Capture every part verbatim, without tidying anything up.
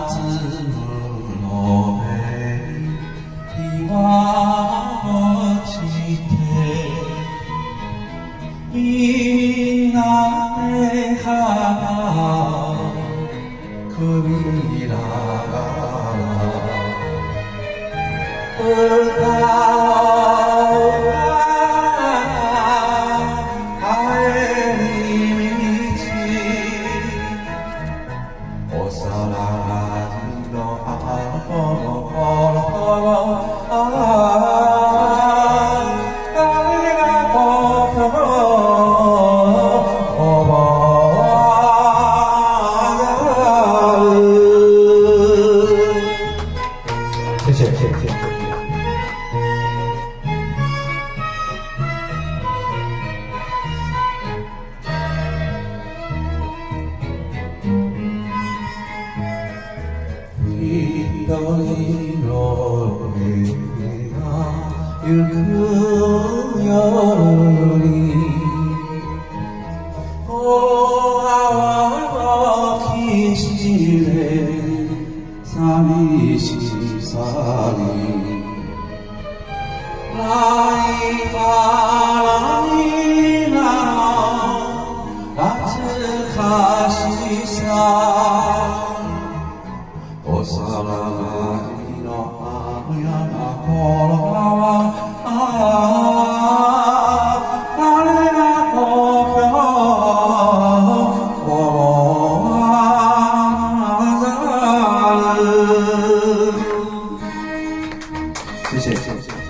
夏の日は落ちてみんなで花首ながら歌う帰り道幼なじのあの頃ありがとう谢谢谢谢。緑の目がゆく夜にお泡の岸で寂しさにライバルにな懐かしさ幼なじのあのやな頃はあれが東京谢谢谢谢。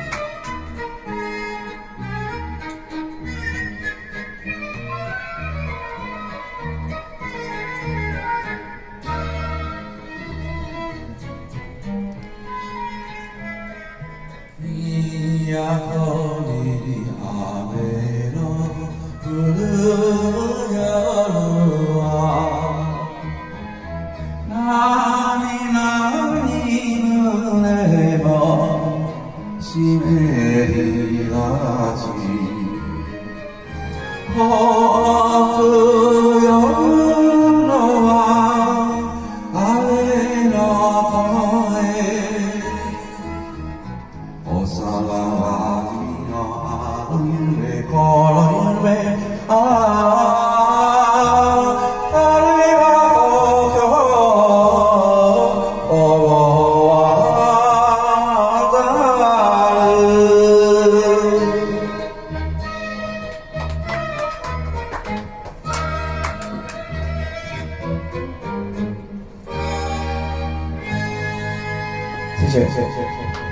都に雨の降る夜は何々胸を湿りがち遠く夜のは雨の声幼なじのあの夢この夢あああれが東京谢谢谢谢。